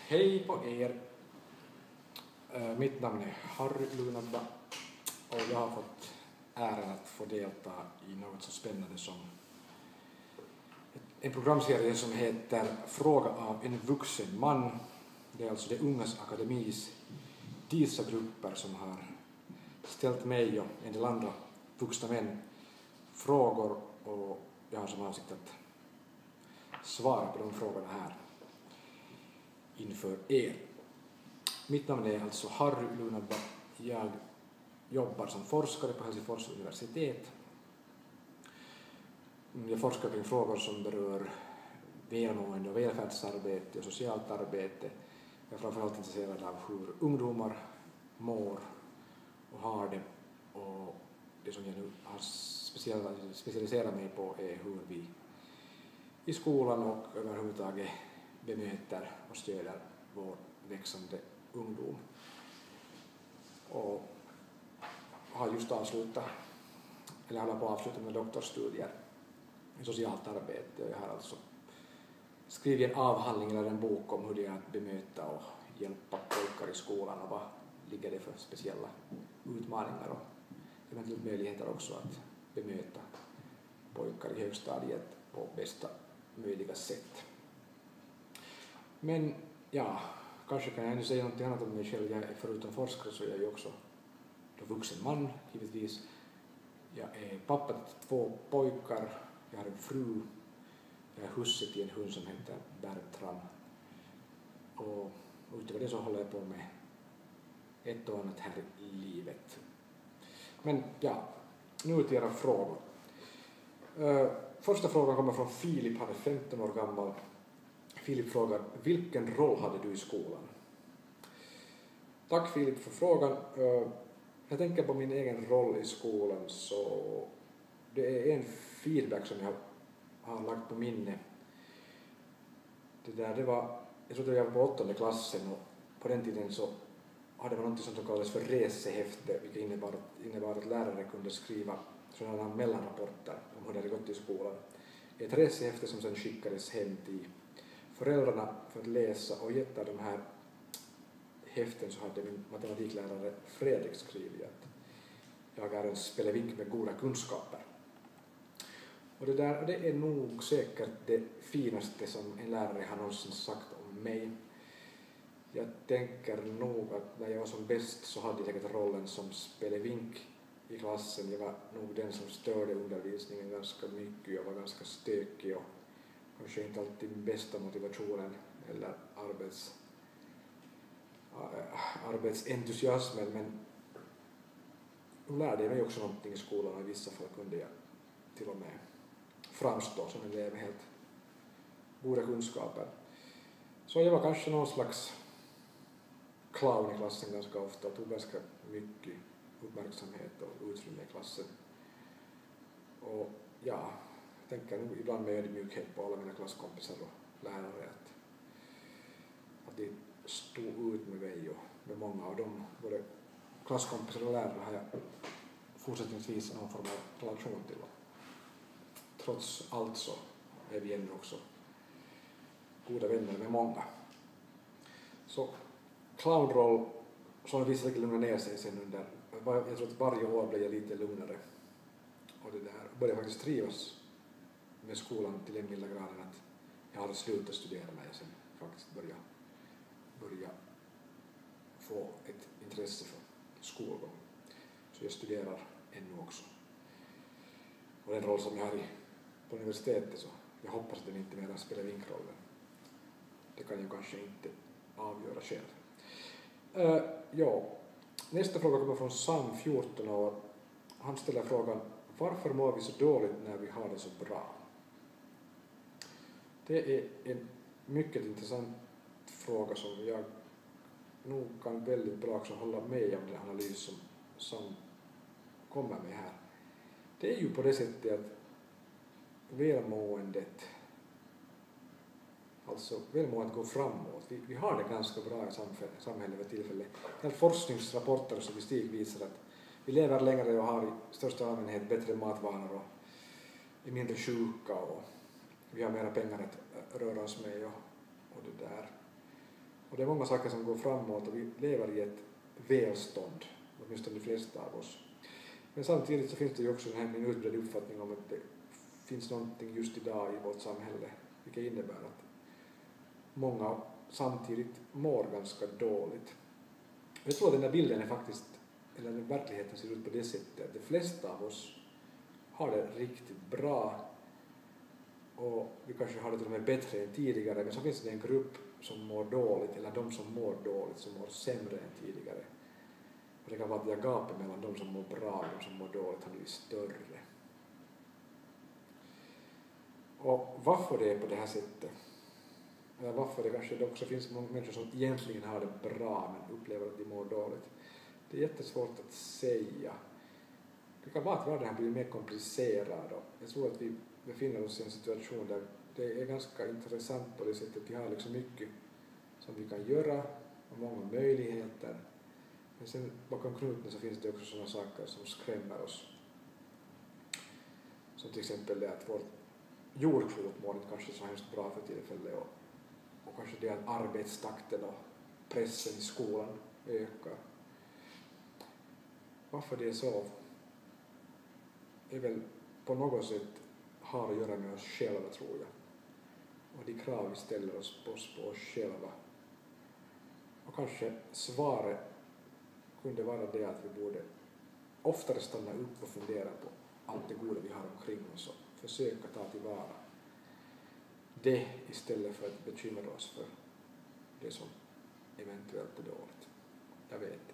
Hej på er! Mitt namn är Harry Lunabba och jag har fått äran att få delta i något så spännande som en programserie som heter Fråga av en vuxen man. Det är alltså det Ungas Akademis DISA-grupper som har ställt mig och en del andra vuxna män frågor och jag har som avsikt att svara på de frågorna här inför er. Mitt namn är alltså Harry Lunabba. Jag jobbar som forskare på Helsingfors universitet. Jag forskar kring frågor som berör välmående och välfärdsarbete och socialt arbete. Jag är framförallt intresserad av hur ungdomar mår och har det, och det som jag nu har specialiserat mig på är hur vi i skolan och överhuvudtaget bemöter och stöder vår växande ungdom. Och har just avslutat, eller håller på att avsluta med doktorstudier i socialt arbete, och jag har alltså skrivit en avhandling eller en bok om hur det är att bemöta och hjälpa pojkar i skolan och vad ligger det för speciella utmaningar och eventuellt möjligheter också att bemöta pojkar i högstadiet på bästa möjliga sätt. Men ja, kanske kan jag ännu säga något annat om mig själv. Jag är förutom forskare så är jag ju också vuxen man, givetvis. Jag är pappa till 2 pojkar, jag har en fru, jag är husse till en hund som heter Bertram. Och utöver det så håller jag på med ett och annat här i livet. Men ja, nu till era frågor. Första frågan kommer från Filip, han är 15 år gammal. Filip frågar, vilken roll hade du i skolan? Tack Filip för frågan. Jag tänker på min egen roll i skolan, så det är en feedback som jag har lagt på minne. Det var, jag tror att jag var på 8:e klassen, och på den tiden så hade man något som kallades för resehäfte, vilket innebar att lärare kunde skriva sådana mellanrapporter om hur det hade gått i skolan. Ett resehäfte som sedan skickades hem till föräldrarna för att läsa, och i ett av de här häften så hade min matematiklärare Fredrik skrivit att jag är en spelevink med goda kunskaper. Och det är nog säkert det finaste som en lärare har någonsin sagt om mig. Jag tänker nog att när jag var som bäst så hade jag säkert rollen som spelevink i klassen. Jag var nog den som störde undervisningen ganska mycket. Jag var ganska stökig och kanske inte alltid bästa motivationen eller arbetsentusiasmen, men nu lärde jag mig också någonting i skolan, och i vissa fall kunde jag till och med framstå som en elev med helt goda kunskaper. Så jag var kanske någon slags clown i klassen ganska ofta och tog ganska mycket uppmärksamhet och utrymme i klassen. Och ja, jag tänker nog ibland med ödmjukhet på alla mina klasskompisar och lärare att de stod ut med mig, och med många av dem, både klasskompisar och lärare, har jag fortsättningsvis någon form av relation till. Trots allt så är vi ännu också goda vänner med många. Så clownroll, som visst säkert lugna ner sig sen under, jag tror att varje år blir jag lite lugnare, och börjar faktiskt trivas med skolan till den milda graden att jag hade slutat studera när jag sen faktiskt börja få ett intresse för skolgång. Så jag studerar ännu också. Och den roll som jag har på universitetet, så jag hoppas att den inte mer spelar vinkrollen. Det kan jag kanske inte avgöra själv. Ja, nästa fråga kommer från Sam, 14 år. Han ställer frågan, varför mår vi så dåligt när vi har det så bra? Det är en mycket intressant fråga som jag nog kan väldigt bra också hålla med om den analys som kommer med här. Det är ju på det sättet att välmåendet går framåt. Vi har det ganska bra i samhället vid tillfälle. Forskningsrapporter och statistik visar att vi lever längre och har i största allmänhet bättre matvanor och är mindre sjuka, och vi har mera pengar att röra oss med och det där. Och det är många saker som går framåt och vi lever i ett välstånd, åtminstone de flesta av oss. Men samtidigt så finns det ju också en utbredd uppfattning om att det finns någonting just idag i vårt samhälle, vilket innebär att många samtidigt mår ganska dåligt. Jag tror att den där bilden är faktiskt, eller den verkligheten ser ut på det sättet att de flesta av oss har det riktigt bra och vi kanske har det till och med bättre än tidigare, men så finns det en grupp som mår dåligt, eller de som mår dåligt som mår sämre än tidigare. Och det kan vara att gapet mellan de som mår bra och de som mår dåligt har blivit större. Och varför det är på det här sättet, eller varför det kanske också finns många människor som egentligen har det bra men upplever att de mår dåligt, det är jättesvårt att säga. Det kan vara att världen har blivit mer komplicerad och jag tror att vi befinner oss i en situation där det är ganska intressant på det sättet att vi har liksom mycket som vi kan göra och många möjligheter. Men sen bakom knuten så finns det också sådana saker som skrämmer oss. Som till exempel det att vårt jordklot mår inte kanske så hemskt bra för tillfället och kanske det att arbetstakten och pressen i skolan ökar. Varför det är så är väl på något sätt har att göra med oss själva, tror jag. Och de krav vi ställer oss på oss själva. Och kanske svaret kunde vara det att vi borde oftare stanna upp och fundera på allt det goda vi har omkring oss och försöka ta tillvara det istället för att bekymra oss för det som eventuellt är dåligt. Jag vet inte.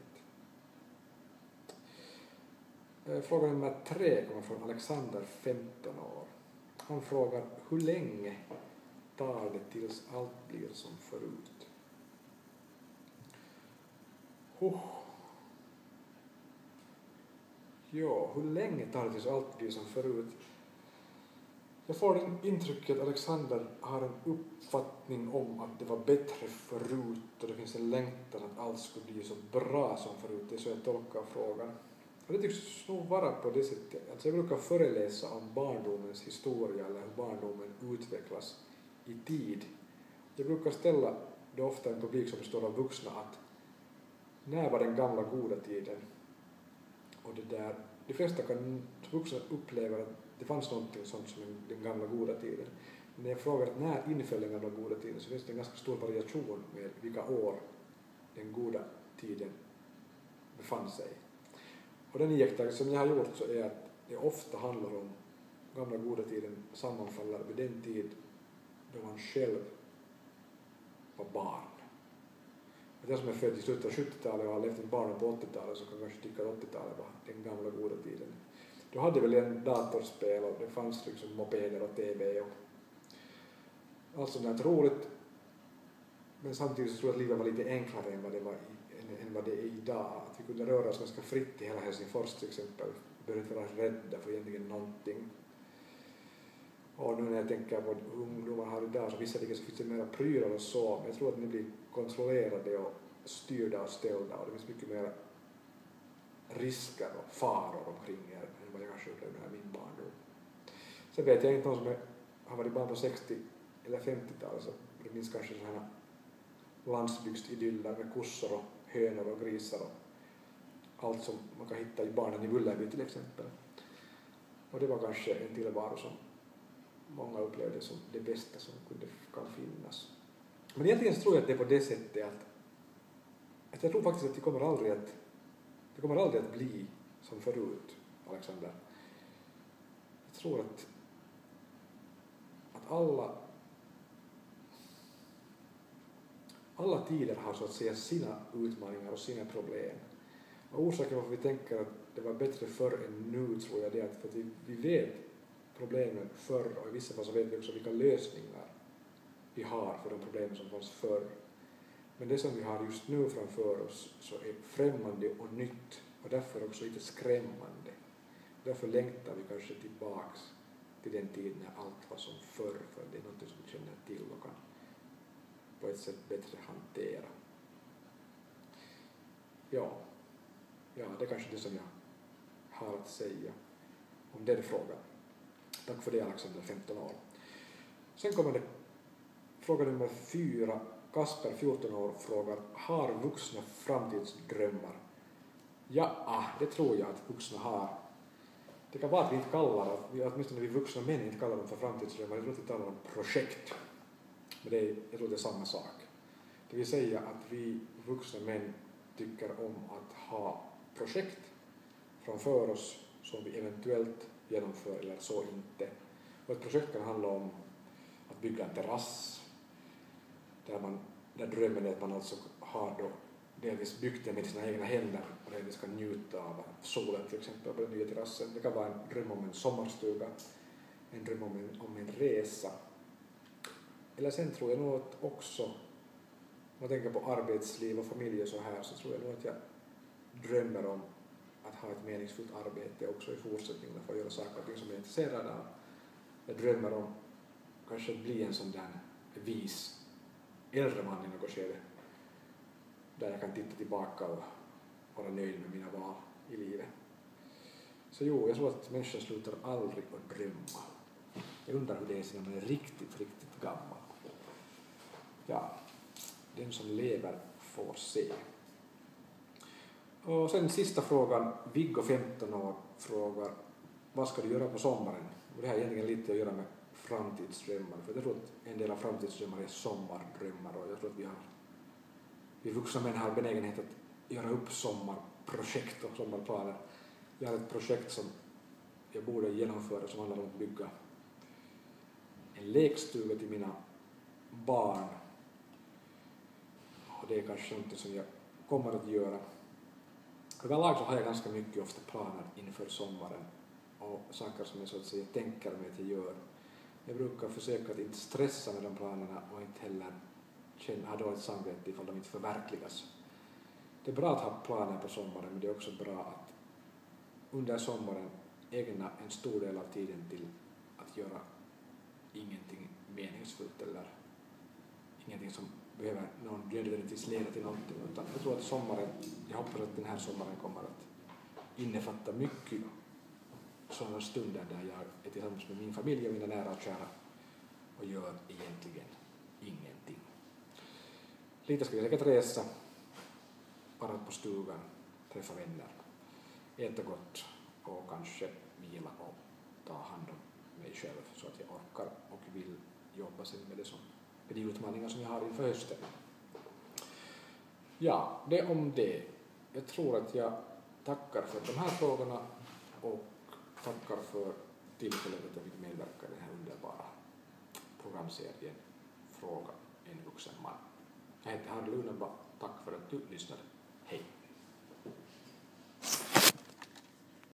Fråga nummer 3 kommer från Alexander, 15 år. Han frågar, hur länge tar det tills allt blir som förut? Ja, hur länge tar det tills allt blir som förut? Jag får det intrycket att Alexander har en uppfattning om att det var bättre förut och det finns en längtan att allt skulle bli så bra som förut. Det är så jag tolkar frågan. Och det tycks nog vara på det sättet. Alltså jag brukar föreläsa om barndomens historia eller hur barndomen utvecklas i tid. Jag brukar ställa det ofta en publik som består av vuxna att när var den gamla goda tiden? Och det där, de flesta vuxna upplever att det fanns någonting sånt som den gamla goda tiden. Men när jag frågar att när inföll den gamla goda tiden så finns det en ganska stor variation med vilka år den goda tiden befann sig. Och den iakttagelse som jag har gjort så är att det ofta handlar om gamla goda tiden sammanfaller med den tid då man själv var barn. Att jag som är född i slutet av 70-talet och har levt en barn på 80-talet så kan kanske tycka att 80-talet var den gamla goda tiden. Då hade väl en datorspel och det fanns liksom mopeder och tv och allt sånt där roligt. Men samtidigt så tror jag att livet var lite enklare än vad det är idag. Att vi kunde röra oss ganska fritt i hela Helsingfors till exempel. Vi behövde inte vara rädda för egentligen någonting. Och nu när jag tänker på ungdomar här idag så visserligen så finns det mera prylar och så, men jag tror att ni blir kontrollerade och styrda och ställda och det finns mycket mer risker och faror omkring er än vad jag kanske upplevde här min barndom. Sen vet jag inte någon som har varit barn på 60 eller 50-talet så det minns kanske sådana landsbygdsidyller med kossor och hönor och grisar och allt som man kan hitta i barnen i Bullerby till exempel. Och det var kanske en tillvaro som många upplevde som det bästa som kan finnas. Men egentligen tror jag att det är på det sättet att jag tror faktiskt att det kommer aldrig att bli som förut, Alexander. Jag tror att alla tider har så att säga sina utmaningar och sina problem. Och orsaken varför vi tänker att det var bättre förr än nu tror jag det är att för att vi vet problemen förr och i vissa fall så vet vi också vilka lösningar vi har för de problem som fanns förr. Men det som vi har just nu framför oss så är främmande och nytt och därför också lite skrämmande. Därför längtar vi kanske tillbaks till den tiden när allt var som förr, för det är något som vi känner till och kan på ett sätt bättre hantera. Ja, det är kanske det som jag har att säga om den frågan. Tack för det, Alexander, 15 år. Sen kommer det fråga nummer 4. Kasper, 14 år, frågar: har vuxna framtidsdrömmar? Ja, det tror jag att vuxna har. Det kan vara att vi inte kallar att åtminstone vi vuxna män inte kallar dem för framtidsdrömmar. Jag tror att vi talar om projekt. Men jag tror det är samma sak. Det vill säga att vi vuxna män tycker om att ha projekt framför oss som vi eventuellt genomför eller så inte. Och ett projekt kan handla om att bygga en terrass där drömmen är att man alltså har då delvis byggt det med sina egna händer och delvis kan njuta av solen till exempel på den nya terrassen. Det kan vara en dröm om en sommarstuga, en dröm om en resa. Eller sen tror jag nog att också, om man tänker på arbetsliv och familj och så här, så tror jag nog att jag drömmer om att ha ett meningsfullt arbete också i fortsättningen och få göra saker och ting som jag är intresserad av. Jag drömmer om kanske att bli en sån där vis äldre man i något skede där jag kan titta tillbaka och vara nöjd med mina val i livet. Så jo, jag tror att människan slutar aldrig att drömma. Jag undrar hur det är när man är riktigt, riktigt gammal. Ja, den som lever får se. Och sen sista frågan, Viggo 15 år frågar: vad ska du göra på sommaren? Och det har egentligen lite att göra med framtidsdrömmar, för jag tror att en del av framtidsdrömmar är sommardrömmar och jag tror att vi vuxna män har benägenhet att göra upp sommarprojekt och sommarplaner. Jag har ett projekt som jag borde genomföra som handlar om att bygga en lekstuga till mina barn. Och det är kanske något som jag kommer att göra. Överlag så har jag ganska mycket ofta planer inför sommaren och saker som jag så att säga tänker mig att jag gör. Jag brukar försöka att inte stressa med de planerna och inte heller ha dåligt samvete ifall de inte förverkligas. Det är bra att ha planer på sommaren, men det är också bra att under sommaren ägna en stor del av tiden till att göra ingenting meningsfullt eller ingenting som behöver nödvändigtvis leda till någonting. Utan jag tror att jag hoppas att den här sommaren kommer att innefatta mycket sådana stunder där jag är tillsammans med min familj och mina nära och kära och gör egentligen ingenting. Lite ska jag säkert resa, vara på stugan, träffa vänner, äta gott och kanske vila och ta hand om mig själv så att jag orkar och vill jobba sen med de utmaningar som jag har inför hösten. Ja, det om det. Jag tror att jag tackar för de här frågorna och tackar för tillfället att jag fick medverka i den här underbara programserien Fråga en vuxen man. Jag heter Harry Lunenba. Tack för att du lyssnade. Hej!